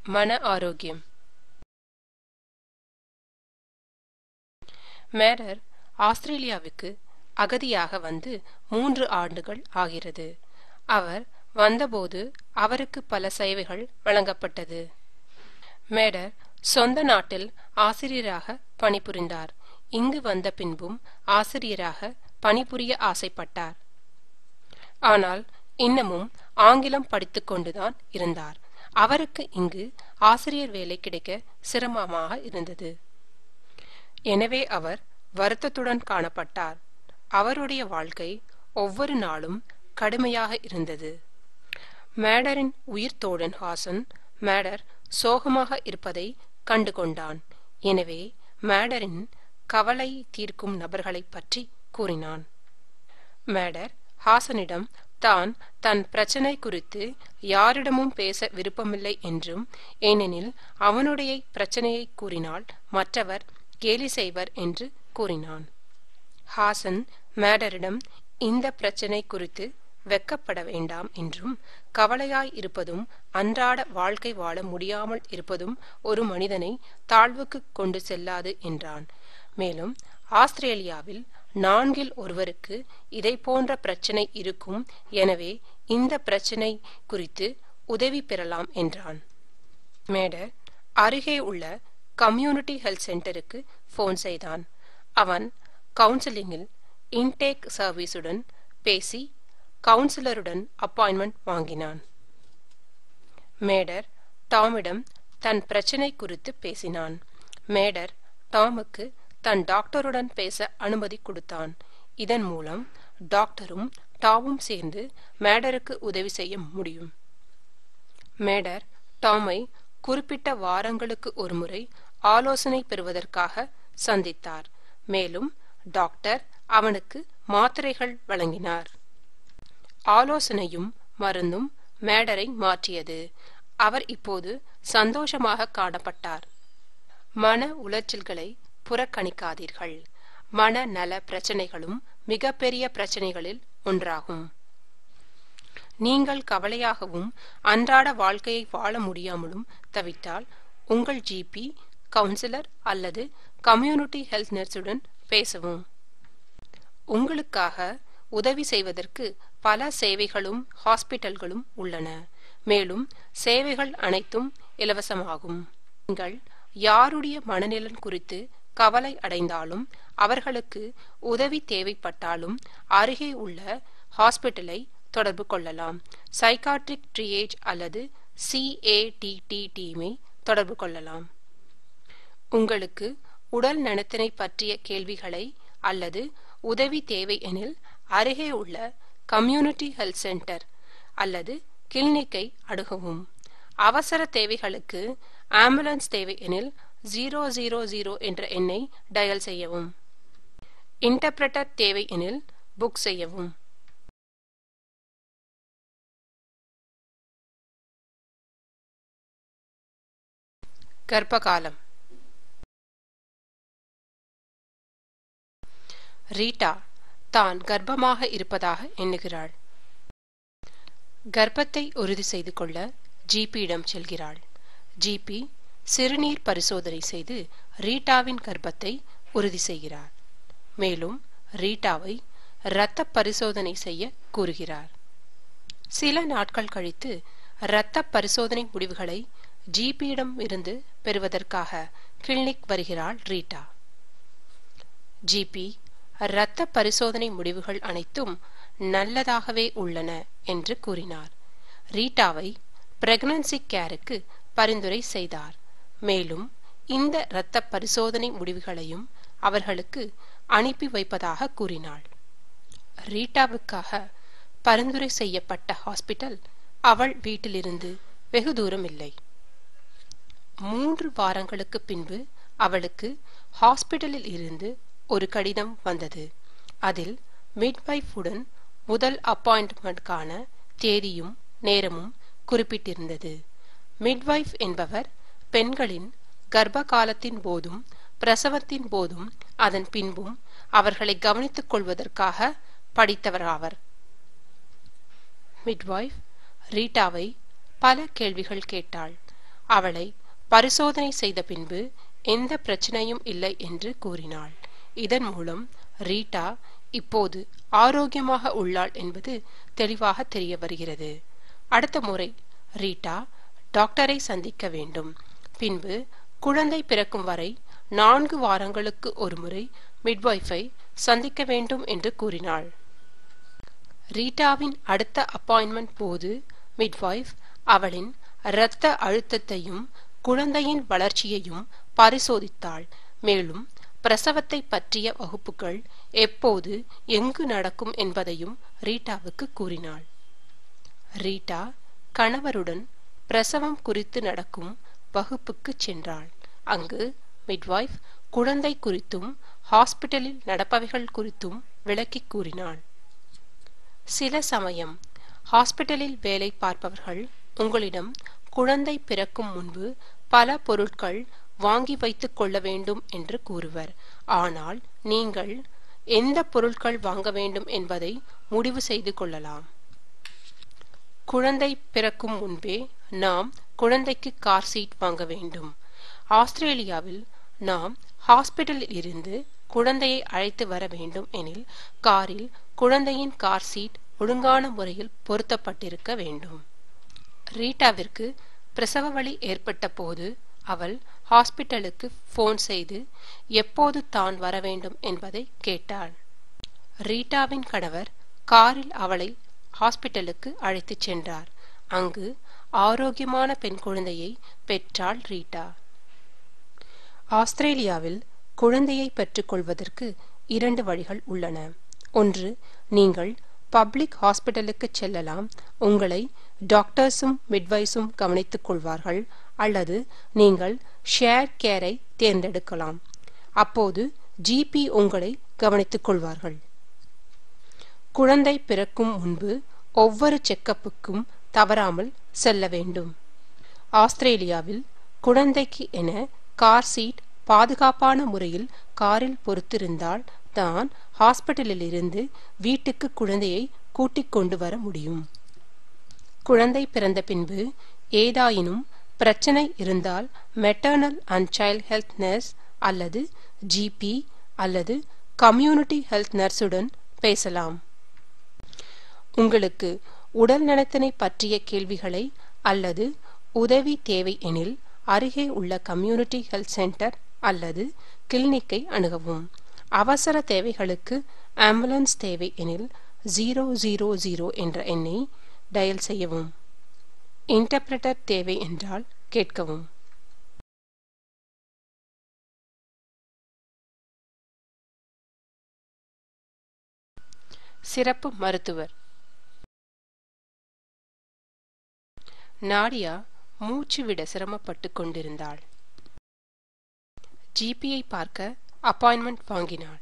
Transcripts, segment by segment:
மன ஆரோக்கியம். மேடர் ஆஸ்திரேலியாவுக்கு அகதியாக வந்து 3 ஆண்டுகள் ஆகிறது. அவர் வந்தபோது அவருக்கு பல சேவைகள் வழங்கப்பட்டது. மேடர் சொந்த நாட்டில் ஆசிரியராக பணிபுரிந்தார். இங்கு வந்த பின்பும் ஆசிரியராக பணிபுரிய ஆசைப்பட்டார். ஆனால் இன்னமும் ஆங்கிலம் படித்துக் கொண்டுதான் இருந்தார். அவருக்கு இங்கு ஆசிரியர் வேலை கிடைக்க சிரமமாக இருந்தது. எனவே அவர் வருத்தத்துடன் காணப்பட்டார். அவருடைய வாழ்க்கை ஒவ்வொரு நாளும் கடுமையாக இருந்தது. மேடரின் உயிர் தோழன் ஹாசன் மேடர் சோகமாக இருப்பதை கண்டுகொண்டான். எனவே மேடரின் கவலை தீர்க்கும் நபர்களை பற்றி கூறினான். மேடர் ஹாசனிடம் தான் தன் பிரச்சனை குறித்து யாரிடமும் பேச விருப்பமில்லை என்றும், ஏனெனில் அவனுடைய பிரச்சனையை கூறினால் மற்றவர் கேலி செய்வர் என்று கூறினான். ஹாசன் மேடரிடம் இந்த பிரச்சனை குறித்து வெக்கப்பட வேண்டாம் என்றும், கவலையாய் இருப்பதும் அன்றாட வாழ்க்கை வாழ முடியாமல் இருப்பதும் ஒரு மனிதனை தாழ்வுக்கு கொண்டு செல்லாது என்றான். மேலும் ஆஸ்திரேலியாவில் 4 ஒருவருக்கு இதை போன்ற பிரச்சனை இருக்கும், எனவே இந்த பிரச்சனை குறித்து உதவி பெறலாம் என்றான். மேடர் அருகே உள்ள கம்யூனிட்டி ஹெல்த் சென்டருக்கு போன் செய்தான். அவன் கவுன்சிலிங்கில் இன்டேக் சர்வீஸுடன் பேசி கவுன்சிலருடன் அப்பாயின்மெண்ட் வாங்கினான். மேடர் டாமிடம் தன் பிரச்சனை குறித்து பேசினான். மேடர் டாமுக்கு தன் டாக்டருடன் பேச அனுமதி கொடுத்தான். இதன் மூலம் டாக்டரும் டாமும் சேர்ந்து மேடருக்கு உதவி செய்ய முடியும். மேடர் டாமை குறிப்பிட்ட வாரங்களுக்கு ஒருமுறை ஆலோசனை பெறுவதற்காக சந்தித்தார். மேலும் டாக்டர் அவனுக்கு மாத்திரைகள் வழங்கினார். ஆலோசனையும் மருந்தும் மேடரை மாற்றியது. அவர் இப்போது சந்தோஷமாக காணப்பட்டார். மன உளைச்சல்களை புறக்கணிக்காதீர்கள். மனநல பிரச்சனைகளும் மிகப்பெரிய பிரச்சனைகளில் ஒன்றாகும். நீங்கள் கவலையாகவும் அன்றாட வாழ்க்கையை வாழ முடியாமலும் தவித்தால் உங்கள் ஜிபி, கவுன்சிலர் அல்லது கம்யூனிட்டி ஹெல்த் நர்ஸுடன் பேசவும். உங்களுக்காக உதவி செய்வதற்கு பல சேவைகளும் ஹாஸ்பிட்டல்களும் உள்ளன. மேலும் சேவைகள் அனைத்தும் இலவசமாகும். நீங்கள் யாருடைய மனநலன் குறித்து கவலை அடைந்தாலும், அவர்களுக்கு உதவி தேவைப்பட்டாலும் அருகே உள்ள ஹாஸ்பிட்டலை தொடர்பு கொள்ளலாம். சைக்காட்ரிக் ட்ரியேஜ் அல்லது CATT டீமை தொடர்பு கொள்ளலாம். உங்களுக்கு உடல் நலத்தினை பற்றிய கேள்விகளை அல்லது உதவி தேவை எனில் அருகே உள்ள கம்யூனிட்டி ஹெல்த் சென்டர் அல்லது கிளினிக்கை அணுகவும். அவசர தேவைகளுக்கு ஆம்புலன்ஸ் தேவை எனில் 000 என்ற எண்ணை டயல் செய்யவும். இன்டர்பிரட்டர் தேவை எனில் புக் செய்யவும். கர்ப்பகாலம். ரீட்டா தான் கர்ப்பமாக இருப்பதாக எண்ணுகிறாள். கர்ப்பத்தை உறுதி செய்து கொள்ள ஜிபியிடம் செல்கிறாள். ஜிபி சிறுநீர் பரிசோதனை செய்து ரீட்டாவின் கர்ப்பத்தை உறுதி செய்கிறார். மேலும் ரீட்டாவை இரத்த பரிசோதனை செய்ய கூறுகிறார். சில நாட்கள் கழித்து இரத்த பரிசோதனை முடிவுகளை ஜிபியிடம் இருந்து பெறுவதற்காக கிளினிக் வருகிறாள் ரீட்டா. ஜிபி இரத்த பரிசோதனை முடிவுகள் அனைத்தும் நல்லதாகவே உள்ளன என்று கூறினார். ரீட்டாவை பிரெக்னன்சி கேருக்கு பரிந்துரை செய்தார். மேலும் இந்த இரத்த பரிசோதனை முடிவுகளையும் அவர்களுக்கு அனுப்பி வைப்பதாக கூறினாள். ரீட்டாவுக்காக பரிந்துரை செய்யப்பட்ட ஹாஸ்பிட்டல் அவள் வீட்டிலிருந்து வெகு தூரம் இல்லை. 3 வாரங்களுக்கு பின்பு அவளுக்கு ஹாஸ்பிட்டலில் இருந்து ஒரு கடிதம் வந்தது. அதில் மிட்வைஃபுடன் முதல் அப்பாயின்ட்மெண்ட்கான தேதியும் நேரமும் குறிப்பிட்டிருந்தது. மிட்வைஃப் என்பவர் பெண்களின் கர்ப்ப காலத்தின் போதும் பிரசவத்தின் போதும் அதன் பின்பும் அவர்களை கவனித்துக் கொள்வதற்காக படித்தவராவர். மிட்வைஃப் ரீட்டாவை பல கேள்விகள் கேட்டாள். அவளை பரிசோதனை செய்த பின்பு எந்த பிரச்சனையும் இல்லை என்று கூறினாள். இதன் மூலம் ரீட்டா இப்போது ஆரோக்கியமாக உள்ளாள் என்பது தெளிவாக தெரிய வருகிறது. அடுத்த முறை ரீட்டா டாக்டரை சந்திக்க வேண்டும். பின்பு குழந்தை பிறக்கும் வரை 4 வாரங்களுக்கு ஒரு முறை மிட்வைஃபை சந்திக்க வேண்டும் என்று கூறினாள். ரீட்டாவின் அடுத்த அப்பாயின்மெண்ட் போது மிட்வைஃப் அவளின் இரத்த அழுத்தத்தையும் குழந்தையின் வளர்ச்சியையும் பரிசோதித்தாள். மேலும் பிரசவத்தை பற்றிய வகுப்புகள் எப்போது எங்கு நடக்கும் என்பதையும் ரீட்டாவுக்கு கூறினாள். ரீட்டா கணவருடன் பிரசவம் குறித்து நடக்கும் வகுப்புக்கு சென்றாள். அங்கு மிட்வைஃப் குழந்தை குறித்தும் ஹாஸ்பிட்டலில் நடப்பவைகள் குறித்தும் விளக்கி கூறினாள். சில சமயம் ஹாஸ்பிட்டலில் வேலை பார்ப்பவர்கள் உங்களிடம் குழந்தை பிறக்கும் முன்பு பல பொருட்கள் வாங்கி வைத்துக் கொள்ள வேண்டும் என்று கூறுவர். ஆனால் நீங்கள் எந்த பொருட்கள் வாங்க வேண்டும் என்பதை முடிவு செய்து கொள்ளலாம். குழந்தை பிறக்கும் முன்பே நாம் குழந்தைக்கு கார் சீட் வாங்க வேண்டும். ஆஸ்திரேலியாவில் நாம் ஹாஸ்பிட்டலில் இருந்து குழந்தையை அழைத்து வர வேண்டும் எனில் காரில் குழந்தையின் கார் சீட் ஒழுங்கான முறையில் பொருத்தப்பட்டிருக்க வேண்டும். ரீட்டாவிற்கு பிரசவ வலி ஏற்பட்ட போது அவள் ஹாஸ்பிட்டலுக்கு போன் செய்து எப்போது தான் வர வேண்டும் என்பதை கேட்டாள். ரீட்டாவின் கணவர் காரில் அவளை ஹாஸ்பிட்டலுக்கு அழைத்துச் சென்றார். அங்கு ஆரோக்கியமான பெண் குழந்தையை பெற்றாள் ரீட்டா. ஆஸ்திரேலியாவில் குழந்தையை பெற்றுக் கொள்வதற்கு 2 வழிகள் உள்ளன. ஒன்று, நீங்கள் பப்ளிக் ஹாஸ்பிட்டலுக்கு செல்லலாம். உங்களை டாக்டர்ஸும் மிட்வைஸும் கவனித்துக் கொள்வார்கள். அல்லது நீங்கள் ஷேர் கேரை தேர்ந்தெடுக்கலாம். அப்போது ஜிபி உங்களை கவனித்துக் கொள்வார்கள். குழந்தை பிறக்கும் முன்பு ஒவ்வொரு செக்கப்புக்கும் தவறாமல் செல்ல வேண்டும். ஆஸ்திரேலியாவில் குழந்தைக்கு என கார் சீட் பாதுகாப்பான முறையில் காரில் பொறுத்திருந்தால் தான் ஹாஸ்பிட்டலில் இருந்து வீட்டுக்கு குழந்தையை கூட்டிக் கொண்டு வர முடியும். குழந்தை பிறந்த பின்பு ஏதாயினும் பிரச்சனை இருந்தால் maternal and child health nurse அல்லது ஜிபி அல்லது கம்யூனிட்டி ஹெல்த் நர்ஸுடன் பேசலாம். உங்களுக்கு உடல் நலத்தினை பற்றிய கேள்விகளை அல்லது உதவி தேவை எனில் அருகே உள்ள கம்யூனிட்டி ஹெல்த் சென்டர் அல்லது கிளினிக்கை அணுகவும். அவசர தேவைகளுக்கு ஆம்புலன்ஸ் தேவை எனில் 000 என்ற எண்ணை டயல் செய்யவும். இன்டர்பிரட்டர் தேவை என்றால் கேட்கவும். சிறப்பு மருத்துவர். நாடியா மூச்சு விட சிரமப்பட்டு கொண்டிருந்தாள். ஜிபியை பார்க்க அப்பாயின்மெண்ட் வாங்கினாள்.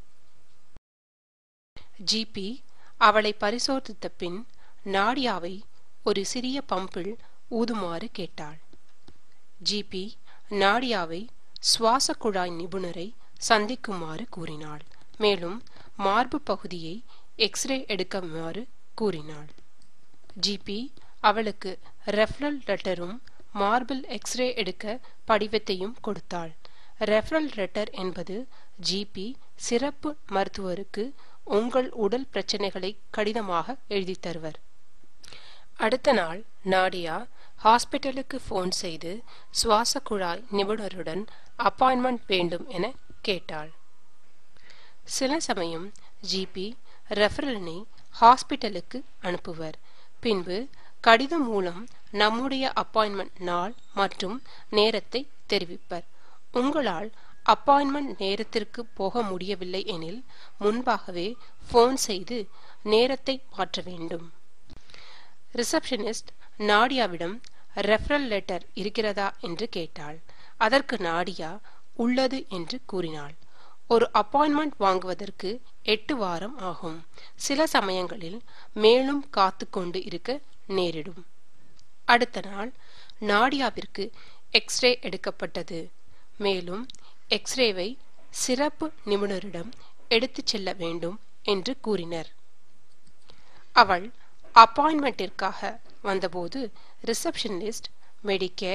ஜிபி அவளை பரிசோதித்த பின் நாடியாவை ஒரு சிறிய பம்பில் ஊதுமாறு கேட்டாள். ஜிபி நாடியாவை சுவாச குழாய் நிபுணரை சந்திக்குமாறு கூறினாள். மேலும் மார்பு பகுதியை எக்ஸ்ரே எடுக்குமாறு கூறினாள். ஜிபி அவளுக்கு ரெஃபரல் லெட்டரும் மார்பில் எக்ஸ்ரே எடுக்க படிவத்தையும் கொடுத்தாள். ரெஃபரல் லெட்டர் என்பது ஜிபி சிறப்பு மருத்துவருக்கு உங்கள் உடல் பிரச்சனைகளை கடிதமாக எழுதி தருவர். அடுத்த நாள் நாடியா ஹாஸ்பிட்டலுக்கு போன் செய்து சுவாச குழாய் நிபுணருடன் அப்பாயின்மெண்ட் வேண்டும் என கேட்டாள். சில சமயம் ஜிபி ரெஃபரலினை ஹாஸ்பிட்டலுக்கு அனுப்புவர். பின்பு கடிதம் மூலம் நம்முடைய அப்பாயின்மெண்ட் நாள் மற்றும் நேரத்தை தெரிவிப்பர். உங்களால் அப்பாயின்மெண்ட் நேரத்திற்கு போக முடியவில்லை எனில் முன்பாகவே போன் செய்து நேரத்தை மாற்ற வேண்டும். ரிசப்ஷனிஸ்ட் நாடியாவிடம் ரெஃபரல் லெட்டர் இருக்கிறதா என்று கேட்டாள். அதற்கு நாடியா உள்ளது என்று கூறினாள். ஒரு அப்பாயின்மெண்ட் வாங்குவதற்கு 8 வாரம் ஆகும். சில சமயங்களில் மேலும் காத்து கொண்டு இருக்க நேரிடும். அடுத்த நாள் நாடியாவிற்கு எக்ஸ்ரே எடுக்கப்பட்டது. மேலும் எக்ஸ்ரேவை சிறப்பு நிபுணரிடம் எடுத்துச் செல்ல வேண்டும் என்று கூறினர். அவள் அப்பாயின்மெண்டிற்காக வந்தபோது receptionist Medicare,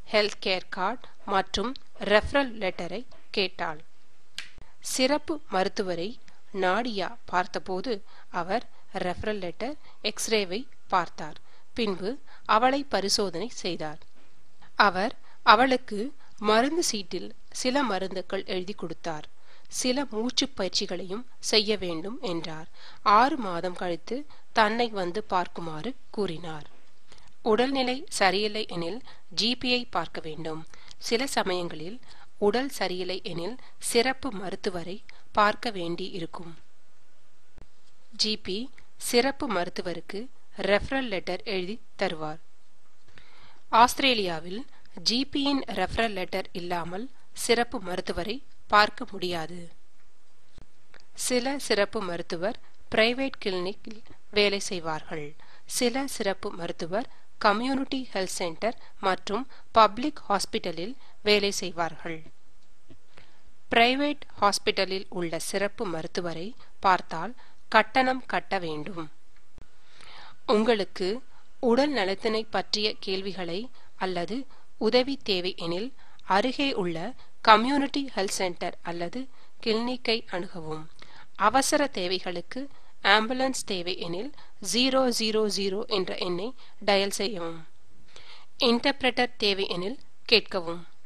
health care card மற்றும் ரெஃபரல் லெட்டரை கேட்டாள். சிறப்பு மருத்துவரை நாடியா பார்த்தபோது அவர் ரெஃபரல் லெட்டர், எக்ஸ்ரேவை பார்த்தார். பின்பு அவளை பரிசோதனை செய்தார். அவர் அவளுக்கு மருந்து சீட்டில் சில மருந்துகள் எழுதி கொடுத்தார். சில மூச்சு பயிற்சிகளையும் செய்ய வேண்டும் என்றார். 6 மாதம் கழித்து தன்னை வந்து பார்க்குமாறு கூறினார். உடல்நிலை சரியில்லை எனில் ஜிபியை பார்க்க வேண்டும். சில சமயங்களில் உடல் சரியில்லை எனில் சிறப்பு மருத்துவரை பார்க்க வேண்டி இருக்கும். ஜிபி சிறப்பு மருத்துவருக்கு ரெஃபரல் லெட்டர் எழுதி தருவார். ஆஸ்திரேலியாவில் ஜிபியின் ரெஃபரல் லெட்டர் இல்லாமல் சிறப்பு மருத்துவரை பார்க்க முடியாது. சில சிறப்பு மருத்துவர் பிரைவேட் கிளினிக்கில் வேலை செய்வார்கள். சில சிறப்பு மருத்துவர் கம்யூனிட்டி ஹெல்த் சென்டர் மற்றும் பப்ளிக் ஹாஸ்பிட்டலில் வேலை செய்வார்கள். பிரைவேட் ஹாஸ்பிட்டலில் உள்ள சிறப்பு மருத்துவரை பார்த்தால் கட்டணம் கட்ட வேண்டும். உங்களுக்கு உடல் நலத்தினை பற்றிய கேள்விகளை அல்லது உதவி தேவை எனில் அருகே உள்ள கம்யூனிட்டி ஹெல்த் சென்டர் அல்லது கிளினிக்கை அணுகவும். அவசர தேவைகளுக்கு ஆம்புலன்ஸ் தேவை எனில் 000 என்ற எண்ணை டயல் செய்யவும். இன்டர்பிரட்டர் தேவை எனில் கேட்கவும்.